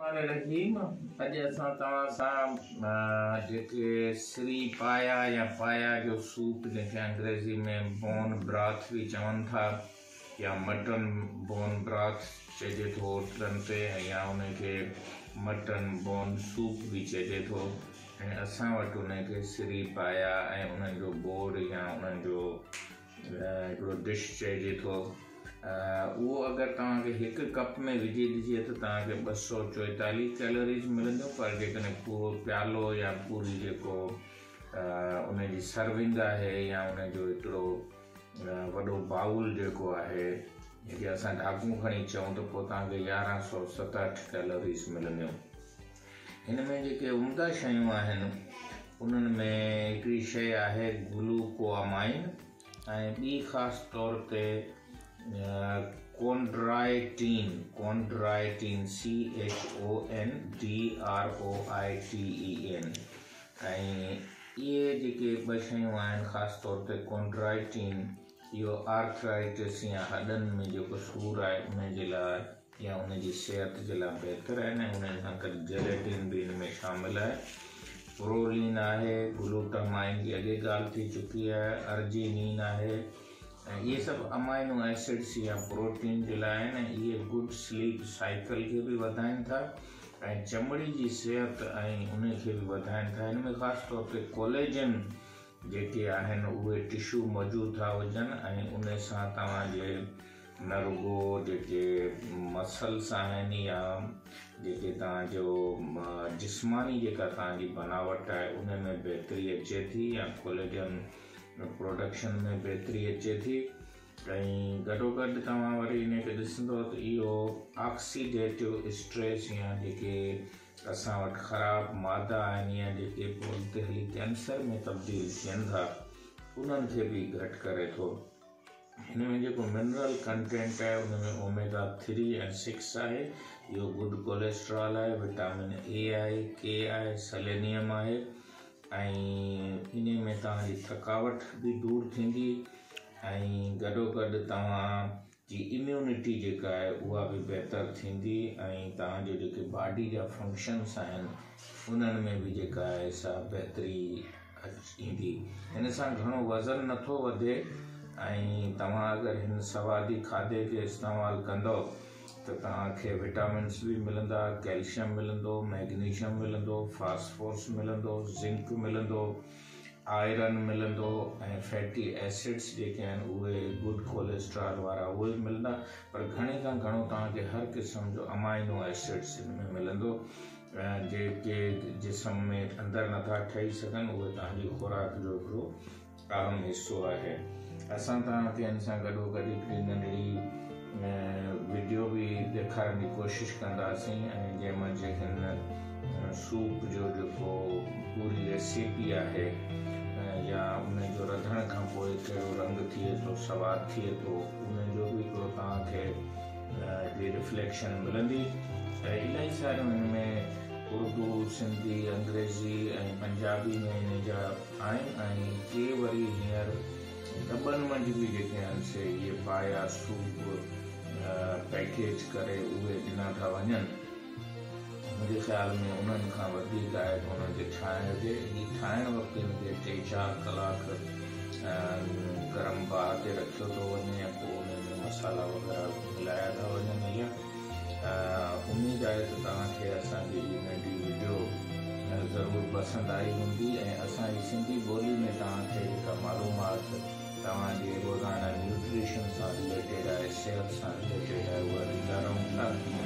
रहीम अॼु असां तव्हां सां जेके श्री पाया या पाया जो सूप जंहिंखे अंग्रेज़ी में बोन ब्राथ भी चवनि था या मटन बोन ब्राथ चइजे थो होटलनि ते या उनखे मटन बोन सूप भी चइजे थो ऐं असां वटि उनखे श्री पाया ऐं उन्हनि जो बोर्ड या उन्हनि जो हिकिड़ो डिश चइजे थो। वो अगर तव्हांखे हिकु कप में विझी ॾिजे तो तव्हांखे 244 कैलोरीज मिलंदियूं, पर जेकॾहिं पूरो प्यालो या पूरी जेको उनजी सर्विंग आहे या उनजो हिकिड़ो वॾो बाउल जेको आहे जेके असां ढाकूं खणी चऊं त पोइ तव्हांखे 1167 कैलोरीज मिलंदियूं। हिन में जेके उम्दा शयूं आहिनि उन्हनि में हिकिड़ी शइ आहे ग्लूकोआमाइन ऐं ॿी ख़ासि तौर ते कोंड्राइटिन CHONDROITEN ऐं इहे जेके ॿ शयूं आहिनि ख़ासि तौर ते कोंड्राइटिन इहो आर्थराइटिस या हॾनि में जेको सूरु आहे उनजे लाइ या उनजी सिहत जे लाइ बहितरु आहिनि ऐं उन सां गॾु जेलेटिन बि हिन में शामिल आहे। प्रोलीन आहे, ग्लूटामाइन जी अॻे ॻाल्हि थी चुकी आहे, अर्जिनिन आहे ऐं इहे सभु अमाइनो एसिड्स या प्रोटीन जे लाइ आहिनि ऐं इहे गुड स्लीप साइकिल खे बि वधाइनि था ऐं चमड़ी जी सिहत ऐं उनखे बि वधाइनि था। हिन में ख़ासि तौर ते कोलेजन जेके आहिनि उहे टिशू मौजूदु था हुजनि ऐं उन सां तव्हांजे न रुगो जेके मसल्स आहिनि या जेके तव्हांजो जिस्मानी जेका तव्हांजी बनावट आहे उन में बहितरी अचे थी या कोलेजन प्रोडक्शन में बहितरी अचे थी ऐं गॾोगॾु तव्हां वरी इनखे ॾिसंदो त इहो ऑक्सीडेटिव स्ट्रेस या जेके असां वटि ख़राबु मादा आहिनि या जेके पोइ ते हली कैंसर में तब्दील थियनि था उन्हनि खे बि घटि करे थो। हिन में जेको मिनरल कंटेंट आहे उन में ओमेगा 3 ऐं 6 आहे, इहो गुड कोलेस्ट्रॉल आहे, विटामिन ए आहे, के आहे, सेलेनियम आहे ऐं इन में तव्हांजी थकावट बि दूरि थींदी ऐं गॾोगॾु तव्हांजी इम्यूनिटी जेका आहे उहा बि बहितरु थींदी ऐं तव्हांजो जेके बॉडी जा फंक्शन्स आहिनि उन्हनि में बि जेका आहे सा बहितरी ईंदी। हिन सां घणो वज़न नथो वधे ऐं तव्हां अगरि हिन सवादी खाधे खे इस्तेमालु कंदव त तव्हांखे विटामिन्स बि मिलंदा, कैल्शियम मिलंदो, मैग्नीशियम मिलंदो, फास्फोरस मिलंदो, ज़िंक मिलंदो, आयरन मिलंदो ऐं फैटी एसिड्स जेके आहिनि उहे गुड कोलेस्ट्रॉल वारा उहे मिलंदा, पर घणे खां घणो तव्हांखे हर क़िस्म जो अमाइनो एसिड्स हिन में मिलंदो जेके जिस्म में अंदरि नथा ठही सघनि उहे तव्हांजी खुराक जो हिकिड़ो अहम हिसो आहे। असां तव्हांखे हिन सां गॾोगॾु हिकिड़ी नंढड़ी वीडियो भी ॾेखारण जी कोशिशि कंदासीं ऐं जंहिंमें जेके सूप जो जेको पूरी रेसिपी आहे या उनजो रधण खां पोइ कहिड़ो रंग थिए थो, सवादु थिए थो, उनजो बि हिकिड़ो तव्हांखे रिफ्लेक्शन मिलंदी ऐं इलाही सारियूं हिन में उर्दू, सिंधी, अंग्रेज़ी ऐं पंजाबी में हिन जा आहिनि ऐं के वरी हींअर दॿनि मंझि बि जेके आहिनि से इहे पाया सूप पैकेज करे उहे ॾिना था वञनि। मुंहिंजे ख़्याल में उन्हनि खां वधीक आहे त उन्हनि खे ठाहिण हुजे। हीअ ठाहिण वक़्तु हिनखे 3-4 कलाक गरम बाहि ते रखियो थो वञे ऐं पोइ उन में मसाला वग़ैरह मिलाया था वञनि। इहा उमेदु आहे त तव्हांखे असांजी हीअ नंढी वीडियो ज़रूरु पसंदि आई हूंदी ऐं असांजी सिंधी ॿोली में तव्हांखे जेका मालूमात तव्हांजे रोज़ाना न्यूट्रिशन सां रिलेटेड आहे, सिहत सां रिलेटेड आहे, उहा ॾींदा रहूं था।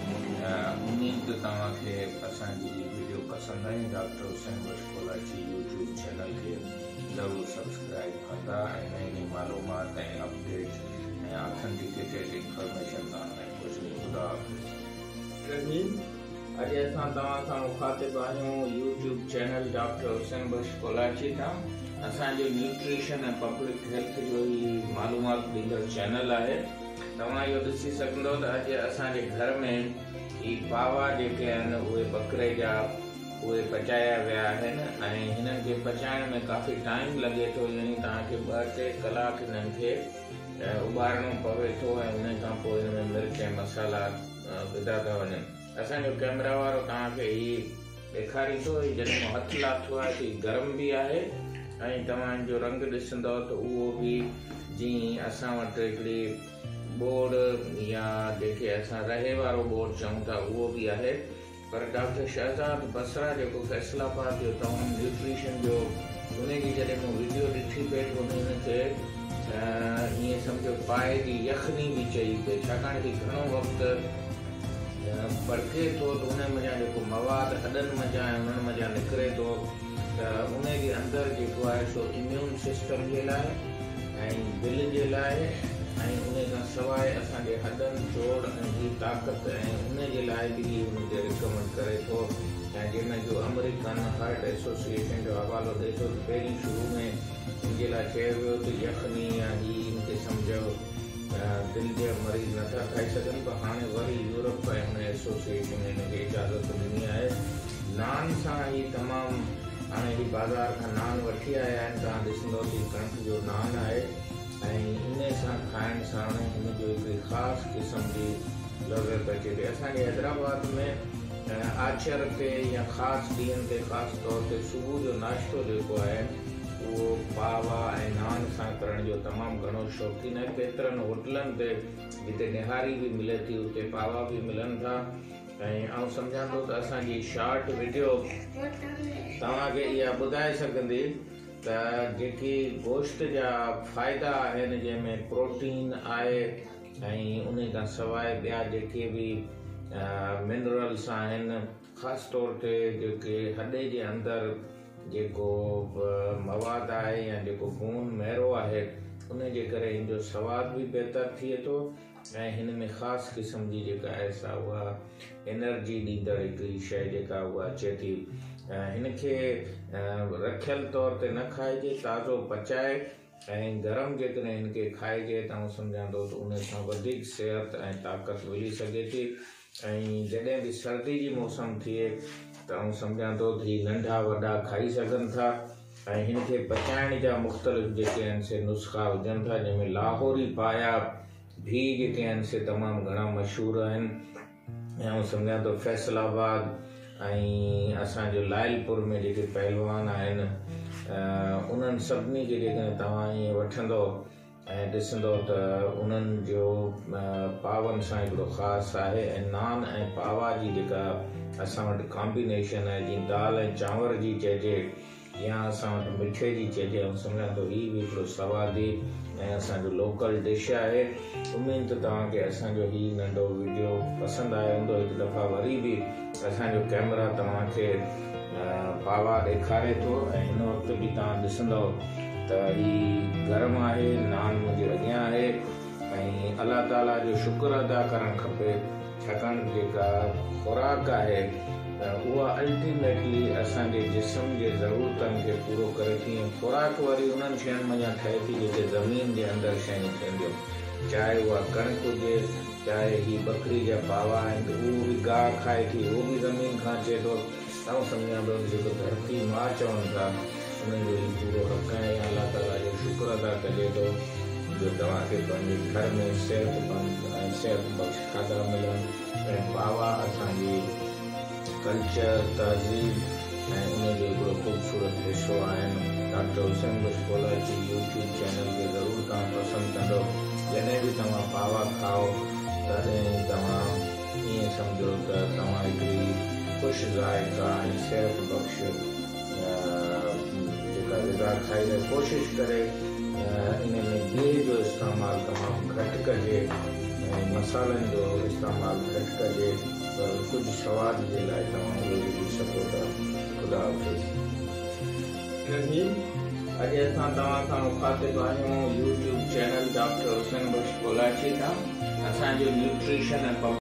उमेद तव्हांखे असांजी वीडियो पसंदि आई। Doctor Hussain Bakhsh Kolachi YouTube channel खे ज़रूरु सब्सक्राइब कंदा ऐं नई नई मालूमात ऐं अपडेट ऐं ऑथेंटिकेटेड इंफॉर्मेशन तव्हां ख़ुशि ख़ुदा हाफ़िज़। अॼु असां तव्हां सां मुखातिब आहियूं YouTube channel doctor Hussain Bakhsh Kolachi तां। असांजो न्यूट्रिशन ऐं पब्लिक हेल्थ जो ही मालूमात ॾींदड़ चैनल आहे। तव्हां इहो ॾिसी सघंदव त अॼु असांजे घर में ही पावा जेके आहिनि उहे बकरे जा उहे पचाया विया आहिनि ऐं हिननि खे पचाइण में काफ़ी टाइम लॻे थो, यानी तव्हांखे 2-3 कलाक हिननि खे उॿारणो पवे थो ऐं उन खां पोइ हिन में मिर्च ऐं मसाला विधा था वञनि। असांजो कैमरा वारो तव्हांखे ही ॾेखारींदो। जॾहिं मां हथु लाथो आहे त ही गरम बि आहे ऐं तव्हांजो रंग ॾिसंदव त उहो बि जीअं असां वटि हिकिड़ी बोर्ड या जेके असां रहे वारो बोर्ड चऊं था उहो बि आहे। पर डॉक्टर शहज़ाद बसरा जेको फैसलाबाद जो तमामु न्यूट्रिशन जो उनजी जॾहिं मूं वीडियो ॾिठी पई त हुनखे ईअं सम्झो पाए जी यखनी बि चई पई, छाकाणि कि घणो वक़्तु बड़के थो त उन मज़ा जेको मवादु हॾनि मज़ा ऐं उन्हनि मज़ा निकिरे थो त उनजे अंदरि जेको आहे सो इम्यून सिस्टम जे लाइ ऐं दिलि जे लाइ ऐं उन खां सवाइ असांजे हॾनि जोड़ ऐं जी ताक़त ऐं उन जे लाइ बि उनखे रिकमेंड करे थो। ऐं जंहिंमें जो अमेरिकन हार्ट एसोसिएशन जो हवालो ॾिए थो त पहिरीं शुरू में हिनजे लाइ चयो वियो त यखनी या ही हिनखे सम्झो दिलि जे मरीज़ नथा खाई सघनि, पर हाणे वरी यूरोप ऐं हुन एसोसिएशन हिनखे इजाज़त ॾिनी आहे। नान सां ही तमामु हाणे ही बाज़ार खां नान वठी आया आहिनि, तव्हां ॾिसंदव कि कणिक जो नान आहे ऐं इन सां खाइण सां हिनजो हिकिड़ी ख़ासि क़िस्म जी लज़त अचे थी। असांजे हैदराबाद में आचर ते या ख़ासि ॾींहंनि ते ख़ासि तौर ते सुबुह जो नाश्तो जेको आहे उहो पावा ऐं नान सां करण जो तमामु घणो शौक़ीन आहे। केतिरनि होटलनि ते जिते निहारी बि मिले थी उते पावा बि मिलनि था। ऐं आउं सम्झां थो त असांजी शॉर्ट वीडियो तव्हांखे इहा ॿुधाए सघंदी त जेकी गोश्त जा फ़ाइदा आहिनि जंहिंमें प्रोटीन आहे ऐं उन खां सवाइ ॿिया जेके बि मिनरल्स आहिनि, ख़ासि तौर ते जेके हॾे जे अंदरि जेको मवादु आहे या जेको खून मेरो आहे उन जे करे हिन जो सवादु बि बहितर थिए थो ऐं हिन में ख़ासि क़िस्म जी जेका आहे सा उहा एनर्जी ॾींदड़ हिकिड़ी शइ जेका उहा अचे थी। हिनखे रखियल तौर ते न खाइजे, ताज़ो पचाए ऐं गरम जेकॾहिं हिनखे खाइजे त आउं सम्झां थो त उन सां वधीक सिहत ऐं ताक़त मिली सघे थी। ऐं जॾहिं बि सर्दी जी मौसम थिए त आउं सम्झां थो त हीअ नंढा वॾा खाई सघनि था ऐं हिनखे पचाइण जा मुख़्तलिफ़ जेके आहिनि से नुस्ख़ा हुजनि था, जंहिंमें लाहौरी पाया भी जेके आहिनि से तमामु घणा मशहूरु आहिनि। ऐं आउं सम्झां थो फैसलाबाद ऐं असांजो लायलपुर में जेके पहलवान आहिनि उन्हनि सभिनी खे जेकॾहिं तव्हां ईअं वठंदव ऐं ॾिसंदव त उन्हनि जो पावनि सां हिकिड़ो ख़ासि आहे। ऐं नान ऐं पावा जी जेका असां वटि कॉम्बिनेशन आहे, जीअं दाल ऐं चांवर जी चइजे या असां वटि मिठे जी चइजे, ऐं सम्झां थो हीअ बि हिकिड़ो सवादी ऐं असांजो लोकल डिश आहे। उमेद त तव्हांखे असांजो हीअ नंढो वीडियो पसंदि आयो हूंदो। हिकु दफ़ा वरी बि असांजो कैमरा तव्हांखे पावा ॾेखारे थो ऐं हिन वक़्तु बि तव्हां ॾिसंदव त हीअ गरम आहे, नान मुंहिंजे अॻियां आहे ऐं अलाह ताला जो शुक्र अदा करणु खपे, छाकाणि जेका खुराक आहे उहा अल्टीमेटली असांजे जिस्म जे ज़रूरतनि खे पूरो करे थी। ऐं खुराक वरी उन्हनि शयुनि मञा ठहे थी जेके ज़मीन जे अंदरि शयूं थींदियूं, चाहे उहा कणिक हुजे, चाहे ही बकरी जा पावा आहिनि उहो बि गाह खाए थी, उहो बि ज़मीन खां अचे थो। ऐं सम्झां थो जेको धरती मां चवनि था उन्हनि जो ई पूरो हक़ आहे। अलाह ताला जो शुक्र अदा कजे थो जो तव्हांखे पंहिंजे घर में सिहतमंद ऐं सिहत बख़्श खाधा मिलनि। ऐं पावा असांजी कल्चर तहज़ीब ऐं उनजो हिकिड़ो ख़ूबसूरत हिसो आहिनि। Doctor Hussain Bakhsh Kolachi YouTube channel खे ज़रूरु तव्हां पसंदि कंदो। जॾहिं बि तव्हां पावा खाओ तॾहिं तव्हां ईअं सम्झो त तव्हां हिकिड़ी ख़ुशि ज़ाइक़ा ऐं सिहत बख़्श जेका ग़िज़ा खाई कोशिशि करे इन में गिह जो इस्तेमालु तमामु घटि कजे ऐं मसालनि जो इस्तेमालु घटि कजे, पर कुझु सवाद जे लाइ तव्हां उहे विझी सघो था। ख़ुदा हाफ़िज़। अॼु असां तव्हां खां मुखातिब आहियूं YouTube channel doctor Hussain Bakhsh Kolachi खां। असांजो न्यूट्रिशन ऐं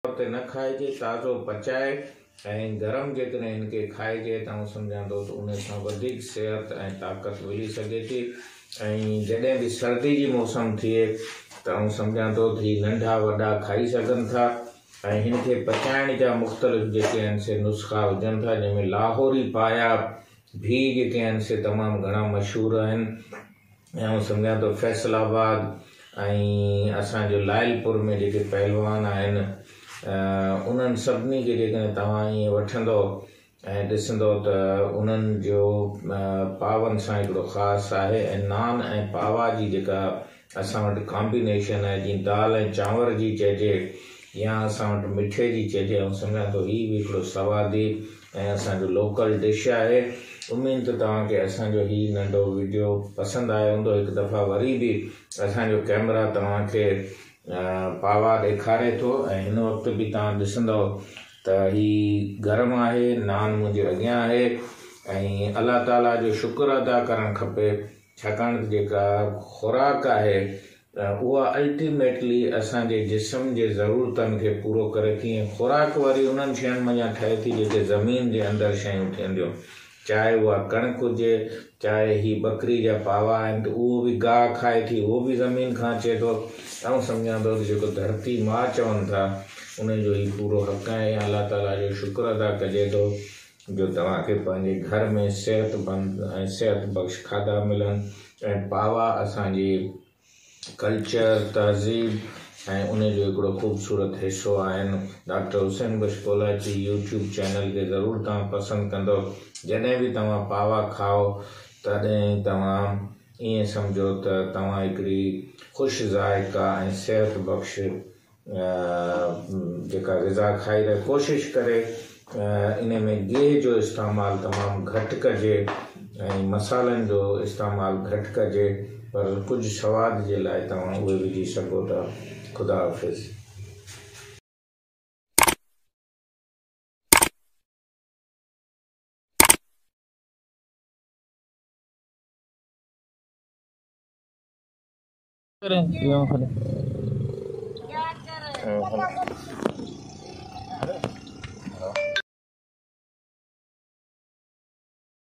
ते न खाइजे, ताज़ो पचाए ऐं गरम जेकॾहिं हिनखे खाइजे त आउं सम्झां थो त उन सां वधीक सिहत ऐं ताक़त मिली सघे थी। ऐं जॾहिं बि सर्दी जी मौसम थिए त आउं सम्झां थो त हीअ नंढा वॾा खाई सघनि था। ऐं हिनखे पचाइण जा मुख़्तलिफ़ जेके आहिनि से नुस्ख़ा हुजनि था, जंहिंमें लाहौरी पाया भी जेके आहिनि से तमामु घणा मशहूरु आहिनि। ऐं आउं सम्झां थो फैसलाबाद ऐं असांजो लायलपुर में जेके पहलवान आहिनि उन्हनि सभिनी खे जेकॾहिं तव्हां ईअं वठंदो ऐं ॾिसंदो त उन्हनि जो पावनि सां हिकिड़ो ख़ासि आहे। ऐं नान ऐं पावा जी जेका असां वटि कॉम्बिनेशन आहे, जीअं दाल ऐं चांवर जी चइजे या असां वटि मिठे जी चइजे, ऐं सम्झां थो हीअ बि हिकिड़ो सवादी ऐं असांजो लोकल डिश आहे। उमेद त तव्हांखे असांजो हीअ नंढो वीडियो पसंदि आयो हूंदो। हिकु दफ़ा वरी बि असांजो कैमरा तव्हांखे पावा ॾेखारे थो ऐं हिन वक़्तु बि तव्हां ॾिसंदव त हीअ गरम आहे, नान मुंहिंजे अॻियां आहे। ऐं अलाह ताला जो शुक्र अदा करणु खपे, छाकाणि त जेका खुराक आहे उहा अल्टीमेटली असांजे जिस्म जे ज़रूरतनि खे पूरो करे थी। ऐं खुराक वरी उन्हनि शयुनि मञा ठहे थी जेके ज़मीन जे अंदरि शयूं थियनि थियूं, चाहे उहा कणिक हुजे, चाहे ही बकरी जा पावा आहिनि त उहो बि गाह खाए थी, उहो बि ज़मीन खां अचे थो। ऐं सम्झां थो त जेको धरती मां चवनि था उनजो ही पूरो हक़ आहे। अलाह ताला जो शुक्र अदा कजे थो जो तव्हांखे पंहिंजे घर में सिहतमंद ऐं सिहत बख़्श खाधा मिलनि। ऐं पावा असांजी कल्चर तहज़ीब ऐं उनजो हिकिड़ो ख़ूबसूरत हिसो आहिनि। Doctor Hussain Bashkola ji YouTube channel खे ज़रूरु तव्हां पसंदि कंदो। जॾहिं बि तव्हां पावा खाओ तॾहिं तव्हां ईअं सम्झो त तव्हां हिकिड़ी ख़ुशि ज़ाइक़ा ऐं सिहत बख़्श जेका ग़िज़ा खाई रहे, कोशिशि करे इन में गिह जो इस्तेमालु तमामु घटि कजे ऐं मसालनि जो इस्तेमालु घटि कजे, पर कुझु सवाद जे लाइ तव्हां उहे विझी सघो था। ख़ुदा हाफ़िज़। करें